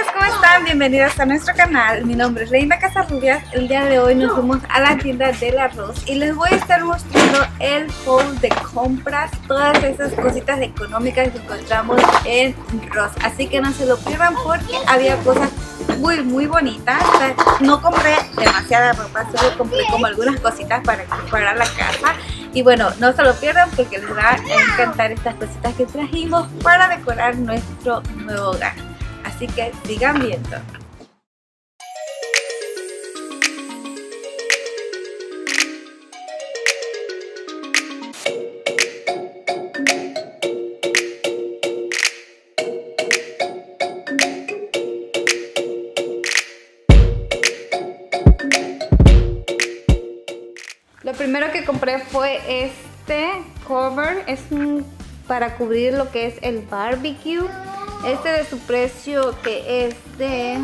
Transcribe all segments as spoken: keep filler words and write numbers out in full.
chicos, ¿cómo están? Bienvenidos a nuestro canal. Mi nombre es Reina Casarrubias. El día de hoy nos fuimos a la tienda del arroz y les voy a estar mostrando el haul de compras, todas esas cositas económicas que encontramos en Ross. Así que no se lo pierdan porque había cosas muy muy bonitas. No compré demasiada ropa, solo compré como algunas cositas para preparar la casa. Y bueno, no se lo pierdan porque les va a encantar estas cositas que trajimos para decorar nuestro nuevo hogar. Así que sigan viendo. Lo primero que compré fue este cover, es un, para cubrir lo que es el barbecue. Este de su precio que es de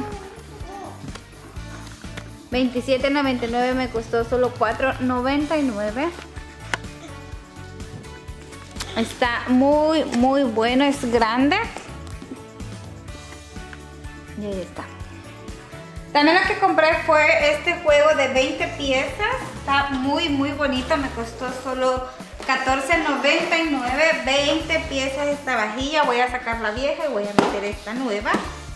veintisiete noventa y nueve, me costó solo cuatro noventa y nueve. Está muy muy bueno, es grande. Y ahí está. También lo que compré fue este juego de veinte piezas. Está muy muy bonito, me costó solo catorce noventa y nueve, veinte piezas esta vajilla. Voy a sacar la vieja y voy a meter esta nueva.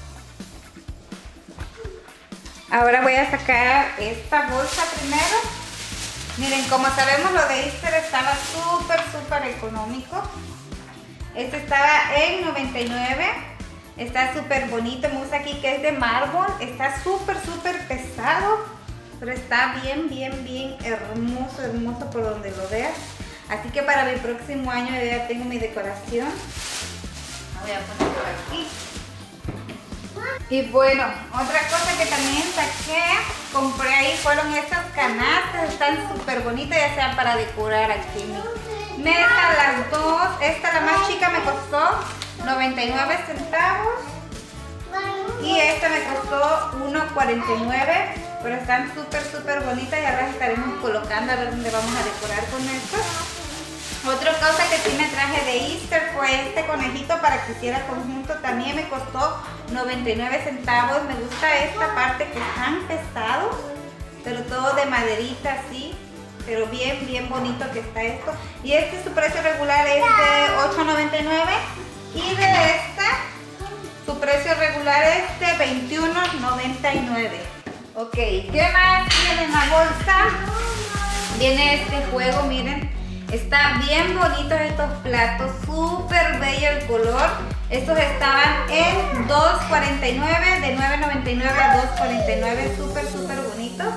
Ahora voy a sacar esta bolsa primero. Miren, como sabemos lo de Easter estaba súper súper económico. Este estaba en noventa y nueve. Está súper bonito, me gusta aquí que es de mármol. Está súper súper pesado, pero está bien bien bien hermoso, hermoso por donde lo veas. Así que para mi próximo año yo ya tengo mi decoración. La voy a poner por aquí. Y bueno, otra cosa que también saqué, compré ahí, fueron estas canastas. Están súper bonitas, ya sea para decorar aquí mi mesa, las dos. Esta, la más chica, me costó noventa y nueve centavos. Y esta me costó uno cuarenta y nueve. Pero están súper súper bonitas y ahora las estaremos colocando a ver dónde vamos a decorar con esto. Otra cosa que sí me traje de Easter fue este conejito para que hiciera conjunto. También me costó noventa y nueve centavos. Me gusta esta parte que están pesados, pero todo de maderita así. Pero bien, bien bonito que está esto. Y este, su precio regular es de ocho noventa y nueve. Y de esta, su precio regular es de veintiuno noventa y nueve. Ok, ¿qué más viene en la bolsa? Viene este juego, miren. Está bien bonitos estos platos, súper bello el color. Estos estaban en dos cuarenta y nueve, de nueve noventa y nueve a dos cuarenta y nueve, súper súper bonitos.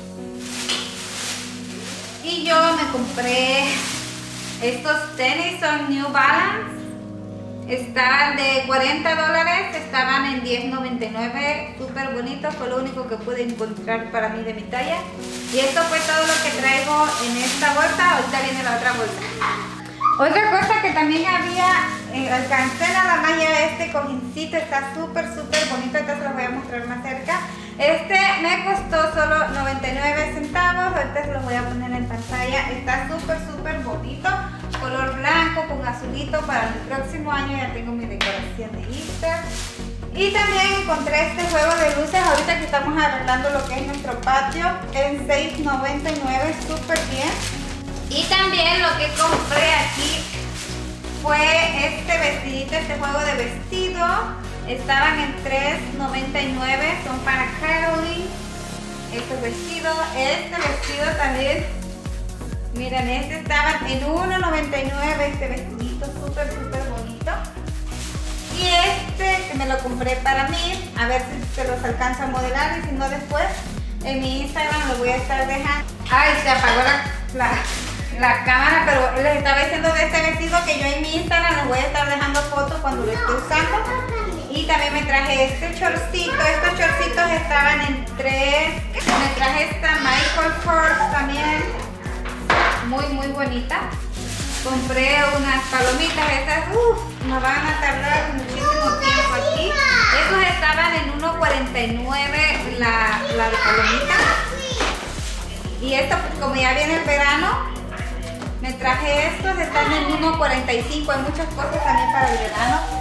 Y yo me compré estos tenis, son New Balance. Estaban de cuarenta dólares, estaban en diez noventa y nueve, súper bonitos, fue lo único que pude encontrar para mí de mi talla. Y esto fue todo lo que traigo en esta bolsa. Ahorita viene la otra bolsa. Otra cosa que también había, eh, alcancé nada más ya este cojincito, está súper súper bonito, entonces los voy a mostrar más cerca. Este me costó solo noventa y nueve centavos, ahorita se los voy a poner en pantalla. Está súper súper bonito, color blanco con azulito. Para el próximo año ya tengo mi decoración de Easter. Y también encontré este juego de luces ahorita que estamos arreglando lo que es nuestro patio en seis noventa y nueve, súper bien. Y también lo que compré aquí fue este vestidito, este juego de vestido. Estaban en tres noventa y nueve, son para Caroline. Este vestido, este vestido también. Miren, este estaban en uno noventa y nueve, este vestidito súper súper bonito. Y este que me lo compré para mí, a ver si se los alcanza a modelar y si no después en mi Instagram lo voy a estar dejando. Ay, se apagó la, la, la cámara, pero les estaba diciendo de este vestido que yo en mi Instagram les voy a estar dejando fotos cuando lo esté usando. Y también me traje este chorcito, estos chorcitos estaban en tres. Me traje esta Michael Kors también, muy muy bonita. Compré unas palomitas, estas uff, me van a tardar muchísimo tiempo aquí. Estos estaban en uno cuarenta y nueve la, la de palomitas. Y esto, pues, como ya viene el verano, me traje estos, están en uno cuarenta y cinco. Hay muchas cosas también para el verano.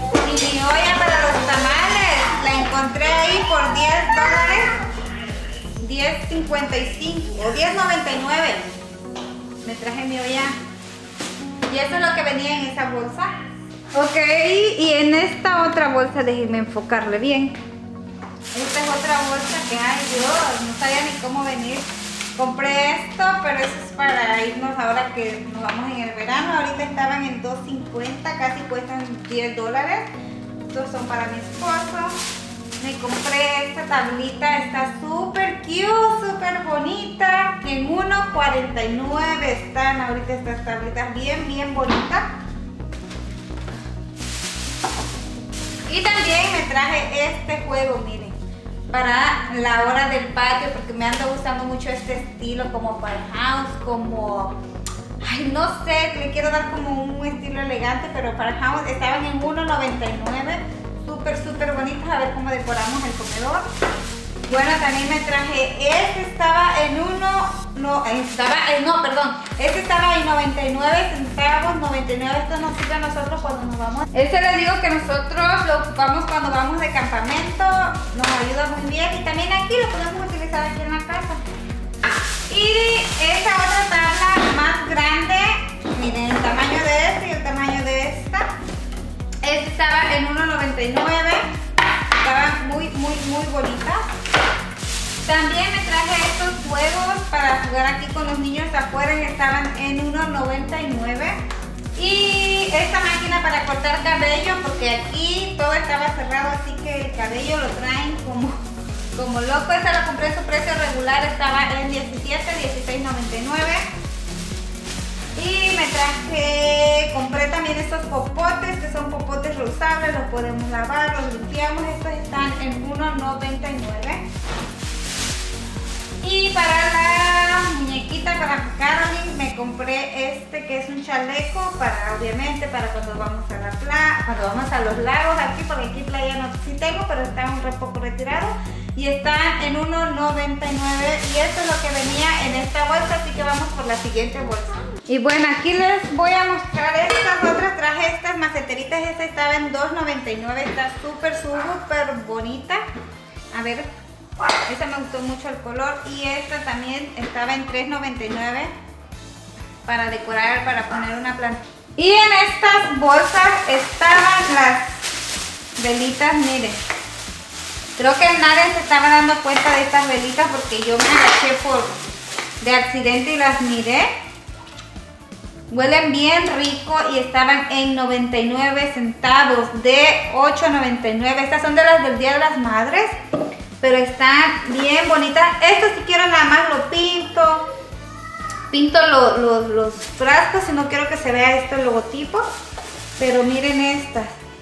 Y mi olla para los tamales la encontré ahí por diez dólares. diez cincuenta y cinco o diez noventa y nueve. Me traje mi olla. Y eso es lo que venía en esa bolsa. Ok, y en esta otra bolsa, déjenme enfocarle bien. Esta es otra bolsa que, ay Dios, no sabía ni cómo venir. Compré esto, pero eso es para irnos ahora que nos vamos en el verano. Ahorita estaban en dos cincuenta, casi cuestan diez dólares. Estos son para mi esposo. Me compré esta tablita, está súper cute, súper bonita. En uno cuarenta y nueve están ahorita estas tablitas, bien, bien bonitas. Y también me traje este juego, miren, para la hora del patio, porque me ando gustando mucho este estilo, como farmhouse, como, ay, no sé, le quiero dar como un estilo elegante, pero farmhouse estaban en uno noventa y nueve, súper, súper bonitos. A ver cómo decoramos el comedor. Bueno, también me traje, este estaba en uno, no, estaba, eh, no, perdón, este estaba en noventa y nueve centavos, noventa y nueve, esto nos sirve a nosotros cuando nos vamos. Este les digo que nosotros lo ocupamos cuando vamos de campamento, nos ayuda muy bien y también aquí lo podemos utilizar aquí en la casa. Y esta otra tabla más grande, miren el tamaño de este y el tamaño de esta. Este estaba en uno noventa y nueve, estaban muy, muy, muy bonitas. También me traje estos juegos para jugar aquí con los niños afuera, que estaban en uno noventa y nueve. Y esta máquina para cortar cabello, porque aquí todo estaba cerrado, así que el cabello lo traen como, como loco. Esta lo compré a su precio regular, estaba en diecisiete, dieciséis noventa y nueve. Y me traje, compré también estos popotes, que son popotes reusables, los podemos lavar, los limpiamos. Estos están en uno noventa y nueve. Y para la muñequita, para Caroline, me compré este que es un chaleco para, obviamente, para cuando vamos a la playa, cuando vamos a los lagos aquí, porque aquí playa no sí tengo, pero está un poco retirado. Y está en uno noventa y nueve y esto es lo que venía en esta bolsa, así que vamos por la siguiente bolsa. Y bueno, aquí les voy a mostrar estas otras. Traje estas maceteritas, esta estaba en dos noventa y nueve, está súper, súper bonita. A ver. Esta me gustó mucho el color y esta también estaba en tres noventa y nueve para decorar, para poner una planta. Y en estas bolsas estaban las velitas, miren. Creo que Naren se estaba dando cuenta de estas velitas porque yo me agaché por de accidente y las miré. Huelen bien rico y estaban en noventa y nueve centavos de ocho noventa y nueve. Estas son de las del Día de las Madres. Pero están bien bonitas. Esto si quiero nada más lo pinto. Pinto lo, lo, los frascos si no quiero que se vea este logotipo. Pero miren estas.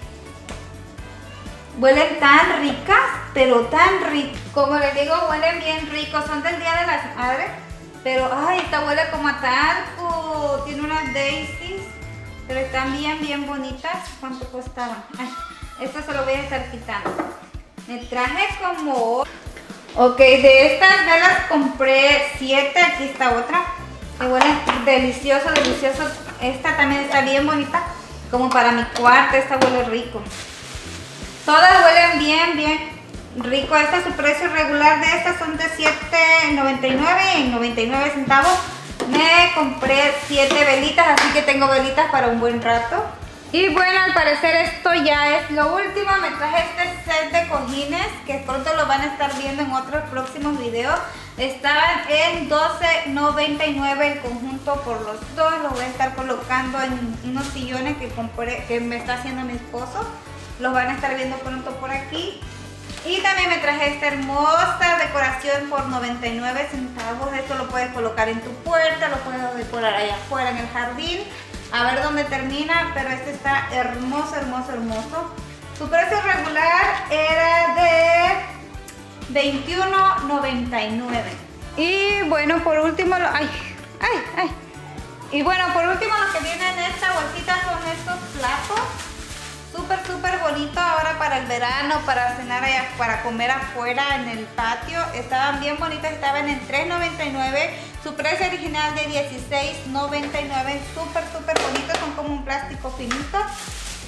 Huelen tan ricas, pero tan ricas. Como les digo, huelen bien ricos. Son del Día de las Madres. Pero, ay, esta huele como a talco. Tiene unas daisies. Pero están bien, bien bonitas. ¿Cuánto costaban? Ay, esto se lo voy a estar quitando. Me traje como... Ok, de estas velas compré siete. Aquí está otra. Que huele delicioso, delicioso. Esta también está bien bonita. Como para mi cuarto, esta huele rico. Todas huelen bien, bien rico. Este es su precio regular de estas. Son de siete noventa y nueve y en noventa y nueve centavos. Me compré siete velitas, así que tengo velitas para un buen rato. Y bueno, al parecer esto ya es lo último. Me traje este set de cojines que pronto lo van a estar viendo en otros próximos videos. Estaban en doce noventa y nueve el conjunto por los dos. Los voy a estar colocando en unos sillones que compré, que me está haciendo mi esposo. Los van a estar viendo pronto por aquí. Y también me traje esta hermosa decoración por noventa y nueve centavos. Esto lo puedes colocar en tu puerta, lo puedes decorar allá afuera en el jardín. A ver dónde termina, pero este está hermoso, hermoso, hermoso. Su precio regular era de veintiuno noventa y nueve. Y bueno, por último, lo, ay, ay, ay. Y bueno, por último lo que viene en esta bolsita son estos platos. Súper, súper bonito ahora para el verano, para cenar allá, para comer afuera en el patio. Estaban bien bonitos, estaban en tres noventa y nueve. Su precio original de dieciséis noventa y nueve. Súper, súper bonitos, son como un plástico finito.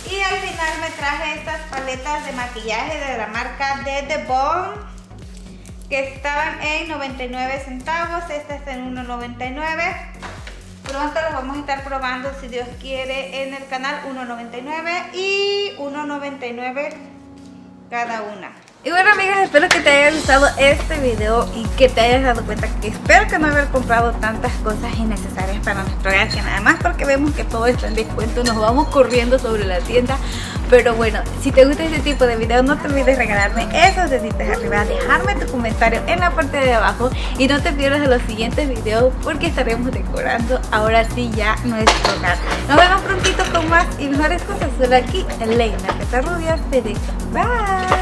Y al final me traje estas paletas de maquillaje de la marca de The Balm, que estaban en noventa y nueve centavos. Esta está en uno noventa y nueve. Pronto los vamos a estar probando, si Dios quiere, en el canal. Uno noventa y nueve y uno noventa y nueve cada una. Y bueno, amigas, espero que te haya gustado este video y que te hayas dado cuenta que espero que no haber comprado tantas cosas innecesarias para nuestro hogar, que nada más porque vemos que todo está en descuento nos vamos corriendo sobre la tienda. Pero bueno, si te gusta este tipo de videos, no te olvides regalarme esos deditos arriba, dejarme tu comentario en la parte de abajo y no te pierdas de los siguientes videos porque estaremos decorando ahora sí ya nuestro hogar. Nos vemos prontito con más y mejores cosas. Solo aquí en Leina Casarrubias te dice bye.